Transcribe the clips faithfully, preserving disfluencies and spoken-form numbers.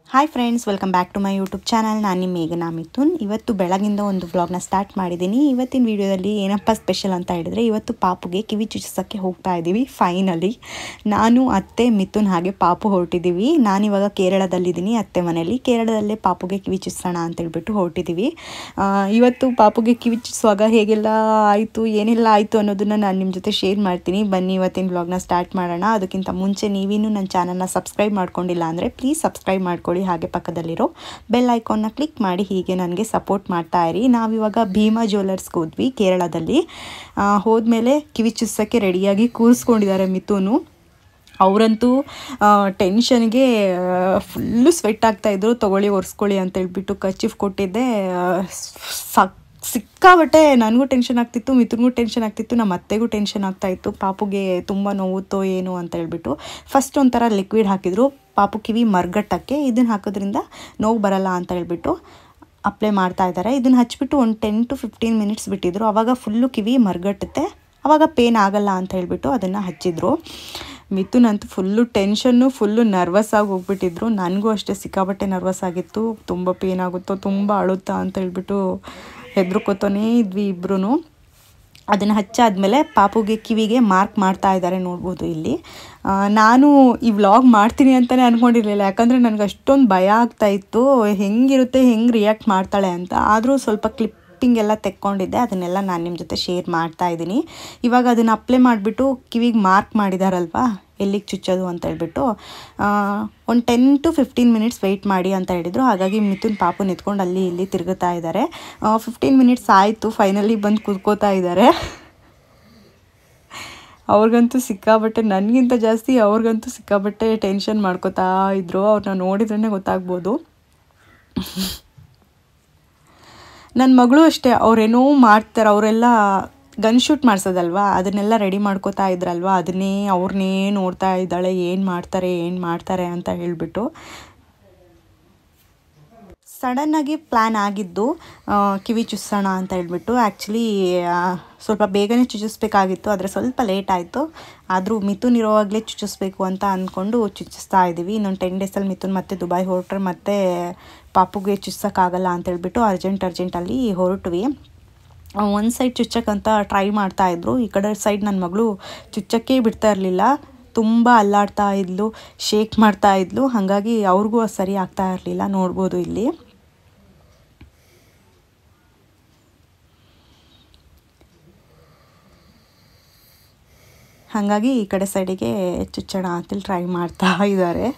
Hi friends, welcome back to my YouTube channel. ನಾನು ನಿಮ್ಮ ಮೇಘನಾ ಮಿಥುನ್. ಇವತ್ತು ಬೆಳಗಿಂದ ಒಂದು ವ್ಲಾಗ್ನ ಸ್ಟಾರ್ಟ್ ಮಾಡಿದ್ದೀನಿ. ಇವತ್ತಿನ ವಿಡಿಯೋದಲ್ಲಿ ಏನಪ್ಪ ಸ್ಪೆಷಲ್ ಅಂತ ಹೇಳಿದರೆ, ಇವತ್ತು ಪಾಪುಗೆ ಕಿವಿ ಚುಚ್ಚಿಸೋಕ್ಕೆ ಹೋಗ್ತಾ ಇದ್ದೀವಿ. ಫೈನಲಿ ನಾನು, ಅತ್ತೆ, ಮಿಥುನ್ ಹಾಗೆ ಪಾಪು ಹೊರಟಿದ್ದೀವಿ. ನಾನಿವಾಗ ಕೇರಳದಲ್ಲಿದ್ದೀನಿ, ಅತ್ತೆ ಮನೆಯಲ್ಲಿ. ಕೇರಳದಲ್ಲೇ ಪಾಪುಗೆ ಕಿವಿ ಚುಚ್ಚಿಸೋಣ ಅಂತೇಳ್ಬಿಟ್ಟು ಹೊರಟಿದ್ದೀವಿ. ಇವತ್ತು ಪಾಪುಗೆ ಕಿವಿ ಚುಚ್ಚಿಸುವಾಗ ಹೇಗೆಲ್ಲ ಆಯಿತು, ಏನೆಲ್ಲ ಆಯಿತು ಅನ್ನೋದನ್ನು ನಾನು ನಿಮ್ಮ ಜೊತೆ ಶೇರ್ ಮಾಡ್ತೀನಿ. ಬನ್ನಿ ಇವತ್ತಿನ ವ್ಲಾಗ್ನ ಸ್ಟಾರ್ಟ್ ಮಾಡೋಣ. ಅದಕ್ಕಿಂತ ಮುಂಚೆ ನೀವಿನ್ನೂ ನನ್ನ ಚಾನಲ್ನ ಸಬ್ಸ್ಕ್ರೈಬ್ ಮಾಡ್ಕೊಂಡಿಲ್ಲ ಅಂದರೆ ಪ್ಲೀಸ್ ಸಬ್ಸ್ಕ್ರೈಬ್ ಮಾಡ್ಕೊಳ್ಳಿ. ಹಾಗೆ ಪಕ್ಕದಲ್ಲಿರೋ ಬೆಲ್ ಐಕಾನ್ನ ಕ್ಲಿಕ್ ಮಾಡಿ ಹೀಗೆ ನನಗೆ ಸಪೋರ್ಟ್ ಮಾಡ್ತಾ ಇರಿ. ನಾವಿವಾಗ ಭೀಮಾ ಜ್ಯುವೆಲರ್ಸ್ಗೆ ಹೋದ್ವಿ ಕೇರಳದಲ್ಲಿ. ಹೋದ್ಮೇಲೆ ಕಿವಿ ಚುಚ್ಚೋಕ್ಕೆ ರೆಡಿಯಾಗಿ ಕೂರಿಸ್ಕೊಂಡಿದ್ದಾರೆ ಮಿಥುನು. ಅವರಂತೂ ಟೆನ್ಷನ್ಗೆ ಫುಲ್ಲು ಸ್ವೆಟ್ ಆಗ್ತಾಯಿದ್ರು. ತೊಗೊಳ್ಳಿ ಒರೆಸ್ಕೊಳ್ಳಿ ಅಂತ ಹೇಳ್ಬಿಟ್ಟು ಕರ್ಚೀಫ್ ಕೊಟ್ಟಿದ್ದೆ. ಸಕ್ ಸಿಕ್ಕಾಬಟ್ಟೆ ನನಗೂ ಟೆನ್ಷನ್ ಆಗ್ತಿತ್ತು, ಮಿಥುನ್ಗೂ ಟೆನ್ಷನ್ ಆಗ್ತಿತ್ತು, ನಮ್ಮ ಅತ್ತೆಗೂ ಟೆನ್ಷನ್ ಆಗ್ತಾಯಿತ್ತು. ಪಾಪುಗೆ ತುಂಬ ನೋವುತ್ತೋ ಏನು ಅಂತ ಹೇಳ್ಬಿಟ್ಟು ಫಸ್ಟ್ ಒಂಥರ ಲಿಕ್ವಿಡ್ ಹಾಕಿದರು ಪಾಪು ಕಿವಿ ಮರ್ಗಟ್ಟಕ್ಕೆ. ಇದನ್ನು ಹಾಕೋದ್ರಿಂದ ನೋವು ಬರಲ್ಲ ಅಂತ ಹೇಳ್ಬಿಟ್ಟು ಅಪ್ಲೈ ಮಾಡ್ತಾ ಇದ್ದಾರೆ. ಇದನ್ನು ಹಚ್ಬಿಟ್ಟು ಒಂದು ಟೆನ್ ಟು ಫಿಫ್ಟೀನ್ ಮಿನಿಟ್ಸ್ ಬಿಟ್ಟಿದ್ರು. ಆವಾಗ ಫುಲ್ಲು ಕಿವಿ ಮರ್ಗಟ್ಟುತ್ತೆ, ಆವಾಗ ಪೇನ್ ಆಗಲ್ಲ ಅಂತ ಹೇಳ್ಬಿಟ್ಟು ಅದನ್ನು ಹಚ್ಚಿದ್ರು. ಮಿಥುನ್ ಅಂತೂ ಫುಲ್ಲು ಟೆನ್ಷನ್ನು, ಫುಲ್ಲು ನರ್ವಸ್ ಆಗಿ ಹೋಗ್ಬಿಟ್ಟಿದ್ರು. ನನಗೂ ಅಷ್ಟೇ ಸಿಕ್ಕಾಬಟ್ಟೆ ನರ್ವಸ್ ಆಗಿತ್ತು. ತುಂಬ ಪೇನ್ ಆಗುತ್ತೋ, ತುಂಬ ಅಳುತ್ತಾ ಅಂತ ಹೇಳ್ಬಿಟ್ಟು ಹೆದ್ರುಕೋತಾನೇ ಇದ್ವಿ ಇಬ್ಬರೂ. ಅದನ್ನು ಹಚ್ಚಾದ್ಮೇಲೆ ಪಾಪುಗೆ ಕಿವಿಗೆ ಮಾರ್ಕ್ ಮಾಡ್ತಾ ಇದ್ದಾರೆ, ನೋಡ್ಬೋದು ಇಲ್ಲಿ. ನಾನು ಈ ವ್ಲಾಗ್ ಮಾಡ್ತೀನಿ ಅಂತಲೇ ಅಂದ್ಕೊಂಡಿರಲಿಲ್ಲ, ಯಾಕಂದರೆ ನನಗೆ ಅಷ್ಟೊಂದು ಭಯ ಆಗ್ತಾಯಿತ್ತು, ಹೆಂಗಿರುತ್ತೆ, ಹೆಂಗೆ ರಿಯಾಕ್ಟ್ ಮಾಡ್ತಾಳೆ ಅಂತ. ಆದರೂ ಸ್ವಲ್ಪ ಕ್ಲಿಪ್ಪಿಂಗ್ ಎಲ್ಲ ತೆಕ್ಕೊಂಡಿದ್ದೆ, ಅದನ್ನೆಲ್ಲ ನಾನು ನಿಮ್ಮ ಜೊತೆ ಶೇರ್ ಮಾಡ್ತಾ ಇದ್ದೀನಿ. ಇವಾಗ ಅದನ್ನು ಅಪ್ಲೈ ಮಾಡಿಬಿಟ್ಟು ಕಿವಿಗೆ ಮಾರ್ಕ್ ಮಾಡಿದಾರಲ್ವ ಎಲ್ಲಿಗೆ ಚುಚ್ಚೋದು ಅಂತ ಹೇಳ್ಬಿಟ್ಟು ಒಂದು ten to fifteen minutes wait ಮಾಡಿ ಅಂತ ಹೇಳಿದರು. ಹಾಗಾಗಿ ಮಿಥುನ್ ಪಾಪು ನಿಂತ್ಕೊಂಡು ಅಲ್ಲಿ ಇಲ್ಲಿ ತಿರುಗುತ್ತಾ ಇದ್ದಾರೆ. ಫಿಫ್ಟೀನ್ ಮಿನಿಟ್ಸ್ ಆಯಿತು, ಫೈನಲಿ ಬಂದು ಕೂತ್ಕೋತಾ ಇದ್ದಾರೆ. ಅವ್ರಿಗಂತೂ ಸಿಕ್ಕಾಬಟ್ಟೆ, ನನಗಿಂತ ಜಾಸ್ತಿ ಅವ್ರಿಗಂತೂ ಸಿಕ್ಕಾಬಟ್ಟೆ ಟೆನ್ಷನ್ ಮಾಡ್ಕೋತಾ ಇದ್ರು. ಅವ್ರನ್ನ ನೋಡಿದ್ರೇ ಗೊತ್ತಾಗ್ಬೋದು. ನನ್ನ ಮಗಳು ಅಷ್ಟೇ, ಅವರೇನೋ ಮಾಡ್ತಾರೆ, ಅವರೆಲ್ಲ ಗನ್ ಶೂಟ್ ಮಾಡಿಸೋದಲ್ವ, ಅದನ್ನೆಲ್ಲ ರೆಡಿ ಮಾಡ್ಕೋತಾ ಇದ್ರಲ್ವ, ಅದನ್ನೇ ಅವ್ರನ್ನೇ ನೋಡ್ತಾ ಇದ್ದಾಳೆ, ಏನು ಮಾಡ್ತಾರೆ ಏನು ಮಾಡ್ತಾರೆ ಅಂತ ಹೇಳಿಬಿಟ್ಟು. ಸಡನ್ನಾಗಿ ಪ್ಲ್ಯಾನ್ ಆಗಿದ್ದು ಕಿವಿ ಚುಚ್ಸೋಣ ಅಂತ ಹೇಳ್ಬಿಟ್ಟು. ಆ್ಯಕ್ಚುಲಿ ಸ್ವಲ್ಪ ಬೇಗನೆ ಚುಚ್ಚಿಸ್ಬೇಕಾಗಿತ್ತು, ಆದರೆ ಸ್ವಲ್ಪ ಲೇಟ್ ಆಯಿತು. ಆದರೂ ಮಿಥುನ್ ಇರೋವಾಗಲೇ ಚುಚ್ಚಿಸ್ಬೇಕು ಅಂತ ಅಂದ್ಕೊಂಡು ಚುಚ್ಚಿಸ್ತಾ ಇದ್ದೀವಿ. ಇನ್ನೊಂದು ಟೆನ್ ಡೇಸಲ್ಲಿ ಮಿಥುನ್ ಮತ್ತೆ ದುಬೈ ಹೊರಟ್ರೆ ಮತ್ತೆ ಪಾಪುಗೆ ಚುಚ್ಸೋಕ್ಕಾಗಲ್ಲ ಅಂತ ಹೇಳ್ಬಿಟ್ಟು ಅರ್ಜೆಂಟ್ ಅರ್ಜೆಂಟಲ್ಲಿ ಹೊರಟ್ವಿ. ಒಂದು ಸೈಡ್ ಚುಚ್ಚಕ್ಕಂತ ಟ್ರೈ ಮಾಡ್ತಾಯಿದ್ರು, ಈ ಕಡೆ ಸೈಡ್ ನನ್ನ ಮಗಳು ಚುಚ್ಚಕ್ಕೆ ಬಿಡ್ತಾ ಇರಲಿಲ್ಲ. ತುಂಬ ಅಲ್ಲಾಡ್ತಾ ಇದ್ಲು, ಶೇಕ್ ಮಾಡ್ತಾ ಇದ್ಲು. ಹಾಗಾಗಿ ಅವ್ರಿಗೂ ಸರಿ ಆಗ್ತಾ ಇರಲಿಲ್ಲ, ನೋಡ್ಬೋದು ಇಲ್ಲಿ. ಹಾಗಾಗಿ ಈ ಕಡೆ ಸೈಡಿಗೆ ಚುಚ್ಚೋಣ ಅಂತೇಳಿ ಟ್ರೈ ಮಾಡ್ತಾ ಇದ್ದಾರೆ.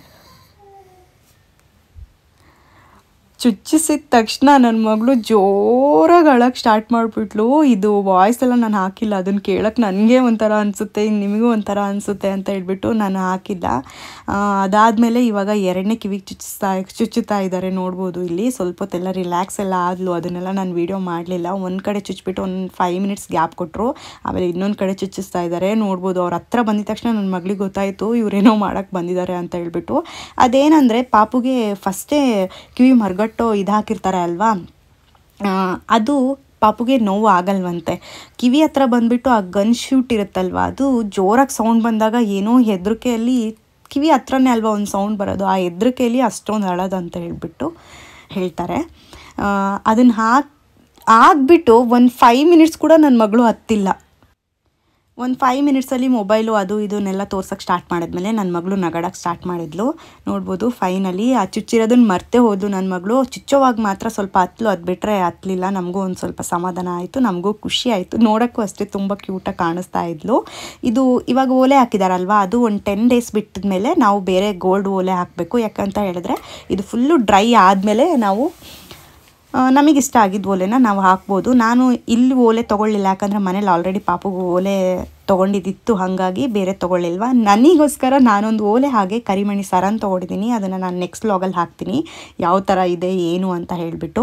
ಚುಚ್ಚಿಸಿದ ತಕ್ಷಣ ನನ್ನ ಮಗಳು ಜೋರಾಗಿ ಅಳಕ್ಕೆ ಸ್ಟಾರ್ಟ್ ಮಾಡಿಬಿಟ್ಲು. ಇದು ವಾಯ್ಸ್ ಎಲ್ಲ ನಾನು ಹಾಕಿಲ್ಲ, ಅದನ್ನು ಕೇಳೋಕ್ಕೆ ನನಗೆ ಒಂಥರ ಅನಿಸುತ್ತೆ, ನಿಮಗೂ ಒಂಥರ ಅನಿಸುತ್ತೆ ಅಂತ ಹೇಳ್ಬಿಟ್ಟು ನಾನು ಹಾಕಿಲ್ಲ. ಅದಾದಮೇಲೆ ಇವಾಗ ಎರಡನೇ ಕಿವಿಗೆ ಚುಚ್ಚಿಸ್ತಾ ಚುಚ್ಚುತ್ತಾ ಇದ್ದಾರೆ, ನೋಡ್ಬೋದು ಇಲ್ಲಿ. ಸ್ವಲ್ಪ ಹೊತ್ತೆಲ್ಲ ರಿಲ್ಯಾಕ್ಸ್ ಎಲ್ಲ ಆದಲು, ಅದನ್ನೆಲ್ಲ ನಾನು ವೀಡಿಯೋ ಮಾಡಲಿಲ್ಲ. ಒಂದು ಕಡೆ ಚುಚ್ಚಿಬಿಟ್ಟು ಒಂದು ಫೈವ್ ಮಿನಿಟ್ಸ್ ಗ್ಯಾಪ್ ಕೊಟ್ಟರು, ಆಮೇಲೆ ಇನ್ನೊಂದು ಕಡೆ ಚುಚ್ಚಿಸ್ತಾ ಇದ್ದಾರೆ, ನೋಡ್ಬೋದು. ಅವ್ರ ಹತ್ರ ಬಂದಿದ ತಕ್ಷಣ ನನ್ನ ಮಗಳಿಗೆ ಗೊತ್ತಾಯಿತು ಇವರೇನೋ ಮಾಡೋಕ್ಕೆ ಬಂದಿದ್ದಾರೆ ಅಂತ ಹೇಳ್ಬಿಟ್ಟು. ಅದೇನಂದರೆ ಪಾಪುಗೆ ಫಸ್ಟೇ ಕಿವಿ ಮರ್ಗಟ್ಟು ಇದು ಹಾಕಿರ್ತಾರೆ ಅಲ್ವಾ, ಅದು ಪಾಪುಗೆ ನೋವು ಆಗಲ್ವಂತೆ. ಕಿವಿ ಹತ್ರ ಬಂದುಬಿಟ್ಟು ಆ ಗನ್ ಶೂಟ್ ಇರುತ್ತಲ್ವ, ಅದು ಜೋರಾಗಿ ಸೌಂಡ್ ಬಂದಾಗ ಏನೋ ಹೆದರಿಕೆಯಲ್ಲಿ, ಕಿವಿ ಹತ್ರನೇ ಅಲ್ವಾ ಒಂದು ಸೌಂಡ್ ಬರೋದು, ಆ ಹೆದರಿಕೆಯಲ್ಲಿ ಅಷ್ಟೊಂದು ಅಳೋದು ಅಂತ ಹೇಳ್ಬಿಟ್ಟು ಹೇಳ್ತಾರೆ. ಅದನ್ನು ಹಾಕಿ ಆಗಿಬಿಟ್ಟು ಒಂದು ಫೈವ್ ಮಿನಿಟ್ಸ್ ಕೂಡ ನನ್ನ ಮಗಳು ಹತ್ತಿಲ್ಲ. ಒಂದು ಫೈವ್ ಮಿನಿಟ್ಸಲ್ಲಿ ಮೊಬೈಲು ಅದು ಇದನ್ನೆಲ್ಲ ತೋರ್ಸೋಕ್ಕೆ ಸ್ಟಾರ್ಟ್ ಮಾಡಿದ್ಮೇಲೆ ನನ್ನ ಮಗಳು ನಗಾಡೋಕ್ಕೆ ಸ್ಟಾರ್ಟ್ ಮಾಡಿದ್ಲು, ನೋಡ್ಬೋದು. ಫೈನಲಿ ಆ ಚುಚ್ಚಿರೋದನ್ನು ಮರ್ತೇ ಹೋದ್ಲು ನನ್ನ ಮಗಳು. ಚುಚ್ಚೋವಾಗ ಮಾತ್ರ ಸ್ವಲ್ಪ ಹತ್ತಲು, ಅದು ಬಿಟ್ಟರೆ ಹತ್ತಲಿಲ್ಲ. ನಮಗೂ ಒಂದು ಸ್ವಲ್ಪ ಸಮಾಧಾನ ಆಯಿತು, ನಮಗೂ ಖುಷಿ ಆಯಿತು. ನೋಡೋಕ್ಕೂ ಅಷ್ಟೇ ತುಂಬ ಕ್ಯೂಟಾಗಿ ಕಾಣಿಸ್ತಾ ಇದ್ಲು. ಇದು ಇವಾಗ ಓಲೆ ಹಾಕಿದಾರಲ್ವ, ಅದು ಒಂದು ಟೆನ್ ಡೇಸ್ ಬಿಟ್ಟಿದ ಮೇಲೆ ನಾವು ಬೇರೆ ಗೋಲ್ಡ್ ಓಲೆ ಹಾಕಬೇಕು. ಯಾಕಂತ ಹೇಳಿದ್ರೆ ಇದು ಫುಲ್ಲು ಡ್ರೈ ಆದಮೇಲೆ ನಾವು ನಮಗಿಷ್ಟ ಆಗಿದ್ದು ಓಲೆನ ನಾವು ಹಾಕ್ಬೋದು. ನಾನು ಇಲ್ಲಿ ಓಲೆ ತೊಗೊಳ್ಳಿಲ್ಲ, ಯಾಕಂದರೆ ಮನೇಲಿ ಆಲ್ರೆಡಿ ಪಾಪುಗೂ ಓಲೆ ತೊಗೊಂಡಿದ್ದಿತ್ತು, ಹಾಗಾಗಿ ಬೇರೆ ತೊಗೊಳ್ಳಿಲ್ವ. ನನಗೋಸ್ಕರ ನಾನೊಂದು ಓಲೆ ಹಾಗೆ ಕರಿಮಣಿ ಸರನ್ನು ತೊಗೊಂಡಿದ್ದೀನಿ. ಅದನ್ನು ನಾನು ನೆಕ್ಸ್ಟ್ ವ್ಲಾಗಲ್ಲಿ ಹಾಕ್ತೀನಿ, ಯಾವ ಥರ ಇದೆ ಏನು ಅಂತ ಹೇಳಿಬಿಟ್ಟು.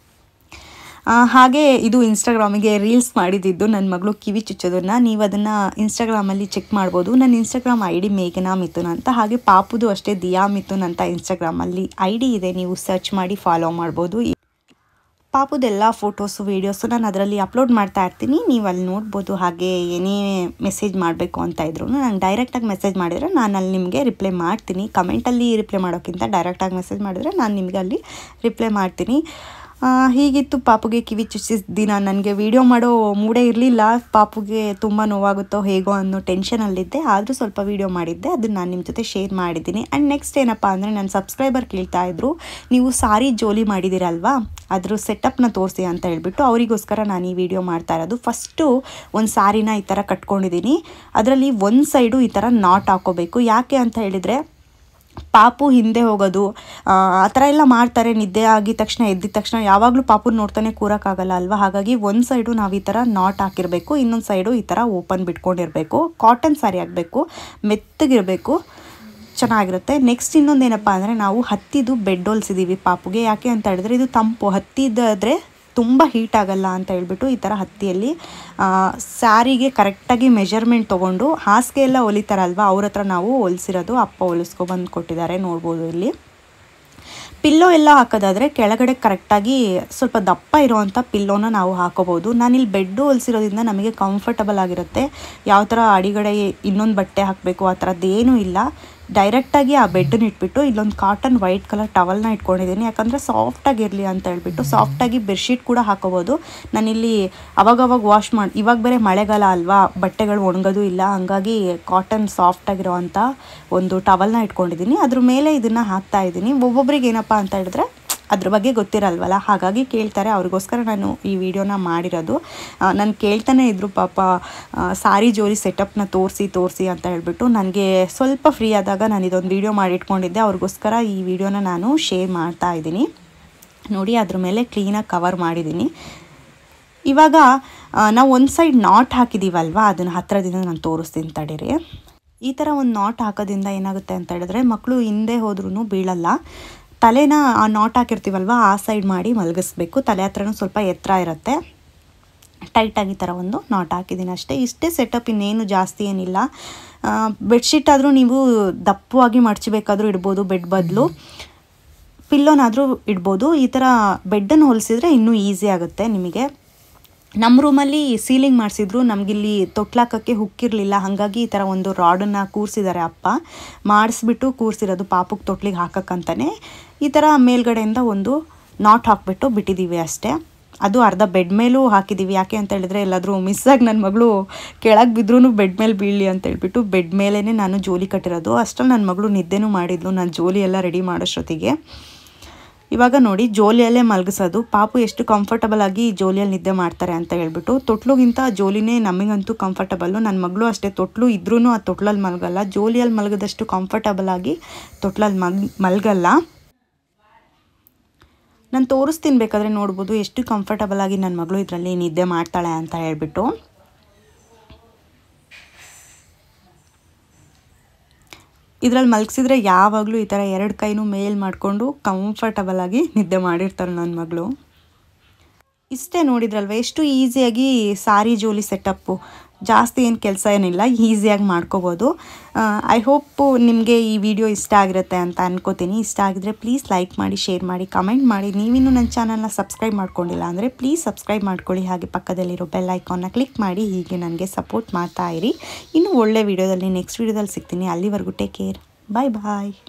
ಹಾಗೆ ಇದು ಇನ್ಸ್ಟಾಗ್ರಾಮಿಗೆ ರೀಲ್ಸ್ ಮಾಡಿದ್ದು ನನ್ನ ಮಗಳು ಕಿವಿ ಚುಚ್ಚೋದನ್ನು. ನೀವು ಅದನ್ನು ಇನ್ಸ್ಟಾಗ್ರಾಮಲ್ಲಿ ಚೆಕ್ ಮಾಡ್ಬೋದು. ನನ್ನ ಇನ್ಸ್ಟಾಗ್ರಾಮ್ ಐ ಡಿ ಮೇಘನಾ ಮಿಥುನ್ ಅಂತ. ಹಾಗೆ ಪಾಪುದು ಅಷ್ಟೇ ದಿಯಾ ಮಿಥುನ್ ಅಂತ ಇನ್ಸ್ಟಾಗ್ರಾಮಲ್ಲಿ ಐ ಡಿ ಇದೆ, ನೀವು ಸರ್ಚ್ ಮಾಡಿ ಫಾಲೋ ಮಾಡ್ಬೋದು. ಪಾಪುದೆಲ್ಲ ಫೋಟೋಸು ವೀಡಿಯೋಸು ನಾನು ಅದರಲ್ಲಿ ಅಪ್ಲೋಡ್ ಮಾಡ್ತಾ ಇರ್ತೀನಿ, ನೀವು ಅಲ್ಲಿ ನೋಡ್ಬೋದು. ಹಾಗೆ ಏನೇ ಮೆಸೇಜ್ ಮಾಡಬೇಕು ಅಂತ ಇದ್ರು ನಾನು ಡೈರೆಕ್ಟಾಗಿ ಮೆಸೇಜ್ ಮಾಡಿದರೆ ನಾನು ಅಲ್ಲಿ ನಿಮಗೆ ರಿಪ್ಲೈ ಮಾಡ್ತೀನಿ. ಕಮೆಂಟಲ್ಲಿ ರಿಪ್ಲೈ ಮಾಡೋಕ್ಕಿಂತ ಡೈರೆಕ್ಟಾಗಿ ಮೆಸೇಜ್ ಮಾಡಿದರೆ ನಾನು ನಿಮಗೆ ಅಲ್ಲಿ ರಿಪ್ಲೈ ಮಾಡ್ತೀನಿ. ಹೀಗಿತ್ತು ಪಾಪುಗೆ ಕಿವಿ ಚುಚ್ಚಿದ ದಿನ. ನನಗೆ ವಿಡಿಯೋ ಮಾಡೋ ಮೂಡೇ ಇರಲಿಲ್ಲ, ಪಾಪುಗೆ ತುಂಬ ನೋವಾಗುತ್ತೋ ಹೇಗೋ ಅನ್ನೋ ಟೆನ್ಷನಲ್ಲಿದ್ದೆ. ಆದರೂ ಸ್ವಲ್ಪ ವೀಡಿಯೋ ಮಾಡಿದ್ದೆ, ಅದನ್ನು ನಾನು ನಿಮ್ಮ ಜೊತೆ ಶೇರ್ ಮಾಡಿದ್ದೀನಿ. ಆ್ಯಂಡ್ ನೆಕ್ಸ್ಟ್ ಏನಪ್ಪ ಅಂದರೆ ನನ್ನ ಸಬ್ಸ್ಕ್ರೈಬರ್ ಕೇಳ್ತಾಯಿದ್ರು, ನೀವು ಸಾರಿ ಜೋಲಿ ಮಾಡಿದ್ದೀರಲ್ವಾ ಅದ್ರ ಸೆಟಪ್ನ ತೋರಿಸಿ ಅಂತ ಹೇಳ್ಬಿಟ್ಟು, ಅವರಿಗೋಸ್ಕರ ನಾನು ಈ ವಿಡಿಯೋ ಮಾಡ್ತಾ ಇರೋದು. ಫಸ್ಟು ಒಂದು ಸಾರಿನ ಈ ಥರ ಕಟ್ಕೊಂಡಿದ್ದೀನಿ. ಅದರಲ್ಲಿ ಒಂದು ಸೈಡು ಈ ಥರ ನಾಟ್ ಹಾಕೋಬೇಕು. ಯಾಕೆ ಅಂತ ಹೇಳಿದರೆ ಪಾಪು ಹಿಂದೆ ಹೋಗೋದು ಆ ಥರ ಎಲ್ಲ ಮಾಡ್ತಾರೆ. ನಿದ್ದೆ ಆಗಿದ ತಕ್ಷಣ ಎದ್ದಿದ ತಕ್ಷಣ ಯಾವಾಗಲೂ ಪಾಪು ನೋಡ್ತಾನೆ ಕೂರೋಕ್ಕಾಗಲ್ಲ ಅಲ್ವಾ. ಹಾಗಾಗಿ ಒಂದು ಸೈಡು ನಾವು ಈ ಥರ ನಾಟ್ ಹಾಕಿರಬೇಕು, ಇನ್ನೊಂದು ಸೈಡು ಈ ಥರ ಓಪನ್ ಬಿಟ್ಕೊಂಡಿರಬೇಕು. ಕಾಟನ್ ಸ್ಯಾರಿ ಆಗಬೇಕು, ಮೆತ್ತಗಿರಬೇಕು, ಚೆನ್ನಾಗಿರುತ್ತೆ. ನೆಕ್ಸ್ಟ್ ಇನ್ನೊಂದು ಏನಪ್ಪ ಅಂದರೆ ನಾವು ಹತ್ತಿದು ಬೆಡ್ ಹೊಲ್ಸಿದ್ದೀವಿ ಪಾಪುಗೆ. ಯಾಕೆ ಅಂತ ಹೇಳಿದ್ರೆ ಇದು ತಂಪು, ಹತ್ತಿದಾದರೆ ತುಂಬ ಹೀಟ್ ಆಗಲ್ಲ ಅಂತ ಹೇಳ್ಬಿಟ್ಟು ಈ ಥರ ಹತ್ತಿಯಲ್ಲಿ ಸ್ಯಾರಿಗೆ ಕರೆಕ್ಟಾಗಿ ಮೆಜರ್ಮೆಂಟ್ ತೊಗೊಂಡು ಹಾಸಿಗೆ ಎಲ್ಲ ಹೊಲಿತಾರಲ್ವ ಅವ್ರ ಹತ್ರ ನಾವು ಹೊಲಿಸಿರೋದು. ಅಪ್ಪ ಹೊಲಿಸ್ಕೊಬಂದು ಕೊಟ್ಟಿದ್ದಾರೆ, ನೋಡ್ಬೋದು ಇಲ್ಲಿ. ಪಿಲ್ಲೋ ಎಲ್ಲ ಹಾಕೋದಾದರೆ ಕೆಳಗಡೆ ಕರೆಕ್ಟಾಗಿ ಸ್ವಲ್ಪ ದಪ್ಪ ಇರೋವಂಥ ಪಿಲ್ಲೋನ ನಾವು ಹಾಕೋಬೋದು. ನಾನಿಲ್ಲಿ ಬೆಡ್ಡು ಹೊಲಿಸಿರೋದ್ರಿಂದ ನಮಗೆ ಕಂಫರ್ಟಬಲ್ ಆಗಿರುತ್ತೆ. ಯಾವ ಥರ ಅಡಿಗಡೆ ಇನ್ನೊಂದು ಬಟ್ಟೆ ಹಾಕಬೇಕು ಆ ಥರದ್ದೇನೂ ಇಲ್ಲ. ಡೈರೆಕ್ಟಾಗಿ ಆ ಬೆಡ್ಡನ್ನ ಇಟ್ಬಿಟ್ಟು ಇಲ್ಲೊಂದು ಕಾಟನ್ ವೈಟ್ ಕಲರ್ ಟವಲ್ನ ಇಟ್ಕೊಂಡಿದ್ದೀನಿ. ಯಾಕಂದರೆ ಸಾಫ್ಟಾಗಿರಲಿ ಅಂತ ಹೇಳ್ಬಿಟ್ಟು ಸಾಫ್ಟಾಗಿ ಬೆಡ್ಶೀಟ್ ಕೂಡ ಹಾಕೋಬೋದು. ನಾನಿಲ್ಲಿ ಅವಾಗವಾಗ ವಾಶ್ ಮಾಡಿ, ಇವಾಗ ಬೇರೆ ಮಳೆಗಾಲ ಅಲ್ವಾ, ಬಟ್ಟೆಗಳು ಒಣಗೋದು ಇಲ್ಲ, ಹಾಗಾಗಿ ಕಾಟನ್ ಸಾಫ್ಟಾಗಿರೋವಂಥ ಒಂದು ಟವಲ್ನ ಇಟ್ಕೊಂಡಿದ್ದೀನಿ. ಅದ್ರ ಮೇಲೆ ಇದನ್ನು ಹಾಕ್ತಾಯಿದ್ದೀನಿ. ಒಬ್ಬೊಬ್ರಿಗೆ ಏನಪ್ಪ ಅಂತ ಹೇಳಿದ್ರೆ ಅದ್ರ ಬಗ್ಗೆ ಗೊತ್ತಿರಲ್ವಲ್ಲ, ಹಾಗಾಗಿ ಕೇಳ್ತಾರೆ. ಅವ್ರಿಗೋಸ್ಕರ ನಾನು ಈ ವಿಡಿಯೋನ ಮಾಡಿರೋದು. ನಾನು ಕೇಳ್ತಾನೆ ಇದ್ದರು ಪಾಪ ಸಾರಿ ಜೋಲಿ ಸೆಟಪ್ನ ತೋರಿಸಿ ತೋರಿಸಿ ಅಂತ ಹೇಳ್ಬಿಟ್ಟು. ನನಗೆ ಸ್ವಲ್ಪ ಫ್ರೀ ಆದಾಗ ನಾನು ಇದೊಂದು ವಿಡಿಯೋ ಮಾಡಿಟ್ಕೊಂಡಿದ್ದೆ, ಅವ್ರಿಗೋಸ್ಕರ ಈ ವಿಡಿಯೋನ ನಾನು ಶೇರ್ ಮಾಡ್ತಾ ಇದ್ದೀನಿ. ನೋಡಿ, ಅದ್ರ ಮೇಲೆ ಕ್ಲೀನಾಗಿ ಕವರ್ ಮಾಡಿದ್ದೀನಿ. ಇವಾಗ ನಾವು ಒಂದು ಸೈಡ್ ನಾಟ್ ಹಾಕಿದ್ದೀವಲ್ವ, ಅದನ್ನು ಹತ್ತಿರದಿಂದ ನಾನು ತೋರಿಸ್ತೀನಿ ತಡೀರಿ. ಈ ಥರ ಒಂದು ನಾಟ್ ಹಾಕೋದ್ರಿಂದ ಏನಾಗುತ್ತೆ ಅಂತ ಹೇಳಿದ್ರೆ ಮಕ್ಕಳು ಹಿಂದೆ ಹೋದ್ರೂ ಬೀಳಲ್ಲ. ತಲೆನ ಆ ನಾಟ್ ಹಾಕಿರ್ತೀವಲ್ವ ಆ ಸೈಡ್ ಮಾಡಿ ಮಲಗಿಸ್ಬೇಕು. ತಲೆ ಹತ್ರನೂ ಸ್ವಲ್ಪ ಎತ್ತರ ಇರುತ್ತೆ. ಟೈಟಾಗಿ ಥರ ಒಂದು ನಾಟ್ ಹಾಕಿದ್ದೀನಿ ಅಷ್ಟೇ. ಇಷ್ಟೇ ಸೆಟಪ್, ಇನ್ನೇನು ಜಾಸ್ತಿ ಏನಿಲ್ಲ. ಬೆಡ್ಶೀಟ್ ಆದರೂ ನೀವು ದಪ್ಪವಾಗಿ ಮಡಚಬೇಕಾದ್ರೂ ಇಡ್ಬೋದು, ಬೆಡ್ ಬದಲು ಪಿಲ್ಲೋನಾದರೂ ಇಡ್ಬೋದು. ಈ ಥರ ಬೆಡ್ಡನ್ನು ಹೊಲಿಸಿದ್ರೆ ಇನ್ನೂ ಈಸಿ ಆಗುತ್ತೆ ನಿಮಗೆ. ನಮ್ಮ ರೂಮಲ್ಲಿ ಸೀಲಿಂಗ್ ಮಾಡಿಸಿದ್ರು, ನಮಗಿಲ್ಲಿ ತೊಟ್ಲಾಕಕ್ಕೆ ಹುಕ್ಕಿರಲಿಲ್ಲ, ಹಾಗಾಗಿ ಈ ಥರ ಒಂದು ರಾಡನ್ನು ಕೂರಿಸಿದ್ದಾರೆ ಅಪ್ಪ. ಮಾಡಿಸ್ಬಿಟ್ಟು ಕೂರಿಸಿರೋದು ಪಾಪುಗೆ ತೊಟ್ಲಿಗೆ ಹಾಕೋಕ್ಕಂತಲೇ. ಈ ಥರ ಮೇಲ್ಗಡೆಯಿಂದ ಒಂದು ನಾಟ್ ಹಾಕ್ಬಿಟ್ಟು ಬಿಟ್ಟಿದ್ದೀವಿ ಅಷ್ಟೇ. ಅದು ಅರ್ಧ ಬೆಡ್ ಮೇಲೂ ಹಾಕಿದ್ದೀವಿ. ಯಾಕೆ ಅಂತ ಹೇಳಿದ್ರೆ ಎಲ್ಲಾದರೂ ಮಿಸ್ಸಾಗಿ ನನ್ನ ಮಗಳು ಕೆಳಗೆ ಬಿದ್ರೂ ಬೆಡ್ ಮೇಲೆ ಬೀಳಲಿ ಅಂತ ಹೇಳ್ಬಿಟ್ಟು ಬೆಡ್ ಮೇಲೇ ನಾನು ಜೋಲಿ ಕಟ್ಟಿರೋದು. ಅಷ್ಟರಲ್ಲಿ ನನ್ನ ಮಗಳು ನಿದ್ದೆನೂ ಮಾಡಿದ್ಲು ನಾನು ಜೋಲಿ ಎಲ್ಲ ರೆಡಿ ಮಾಡೋಷ್ಟೊತ್ತಿಗೆ. ಇವಾಗ ನೋಡಿ, ಜೋಲಿಯಲ್ಲೇ ಮಲಗಿಸೋದು. ಪಾಪು ಎಷ್ಟು ಕಂಫರ್ಟಬಲ್ ಆಗಿ ಜೋಲಿಯಲ್ಲಿ ನಿದ್ದೆ ಮಾಡ್ತಾರೆ ಅಂತ ಹೇಳ್ಬಿಟ್ಟು. ತೊಟ್ಲುಗಿಂತ ಜೋಲಿನೇ ನಮಗಂತೂ ಕಂಫರ್ಟಬಲ್ಲು. ನನ್ನ ಮಗಳು ಅಷ್ಟೇ, ತೊಟ್ಲು ಇದ್ರೂ ಆ ತೊಟ್ಲಲ್ಲಿ ಮಲಗಲ್ಲ. ಜೋಲಿಯಲ್ಲಿ ಮಲಗಿದಷ್ಟು ಕಂಫರ್ಟಬಲ್ ಆಗಿ ತೊಟ್ಲಲ್ಲಿ ಮಲ್ ಮಲಗಲ್ಲ. ನಾನು ತೋರಿಸ್ತೀನಿ, ಬೇಕಾದರೆ ನೋಡ್ಬೋದು ಎಷ್ಟು ಕಂಫರ್ಟಬಲ್ ಆಗಿ ನನ್ನ ಮಗಳು ಇದರಲ್ಲಿ ನಿದ್ದೆ ಮಾಡ್ತಾಳೆ ಅಂತ ಹೇಳ್ಬಿಟ್ಟು. ಇದರಲ್ಲಿ ಮಲಗಿಸಿದ್ರೆ ಯಾವಾಗಲೂ ಈ ಥರ ಎರಡು ಕೈನೂ ಮೇಲ್ ಮಾಡಿಕೊಂಡು ಕಂಫರ್ಟಬಲ್ ಆಗಿ ನಿದ್ದೆ ಮಾಡಿರ್ತಾರೆ ನನ್ನ ಮಗಳು. ಇಷ್ಟೇ ನೋಡಿದ್ರಲ್ವ, ಎಷ್ಟು ಈಸಿಯಾಗಿ ಸಾರಿ ಜೋಲಿ ಸೆಟಪ್ಪು. ಜಾಸ್ತಿ ಏನು ಕೆಲಸ ಏನಿಲ್ಲ, ಈಸಿಯಾಗಿ ಮಾಡ್ಕೋಬೋದು. ಐ ಹೋಪ್ ನಿಮಗೆ ಈ ವಿಡಿಯೋ ಇಷ್ಟ ಆಗಿರುತ್ತೆ ಅಂತ ಅನ್ಕೋತೀನಿ. ಇಷ್ಟ ಆಗಿದ್ರೆ ಪ್ಲೀಸ್ ಲೈಕ್ ಮಾಡಿ, ಶೇರ್ ಮಾಡಿ, ಕಮೆಂಟ್ ಮಾಡಿ. ನೀವಿನ್ನೂ ನನ್ನ ಚಾನಲ್ನ ಸಬ್ಸ್ಕ್ರೈಬ್ ಮಾಡ್ಕೊಂಡಿಲ್ಲ ಅಂದರೆ ಪ್ಲೀಸ್ ಸಬ್ಸ್ಕ್ರೈಬ್ ಮಾಡ್ಕೊಳ್ಳಿ. ಹಾಗೆ ಪಕ್ಕದಲ್ಲಿರೋ ಬೆಲ್ ಐಕಾನ್ನ ಕ್ಲಿಕ್ ಮಾಡಿ. ಹೀಗೆ ನನಗೆ ಸಪೋರ್ಟ್ ಮಾಡ್ತಾ ಇರಿ. ಇನ್ನೂ ಒಳ್ಳೆ ವಿಡಿಯೋದಲ್ಲಿ ನೆಕ್ಸ್ಟ್ ವಿಡಿಯೋದಲ್ಲಿ ಸಿಗ್ತೀನಿ. ಅಲ್ಲಿವರೆಗೂ ಟೇಕ್ ಕೇರ್, ಬಾಯ್ ಬಾಯ್.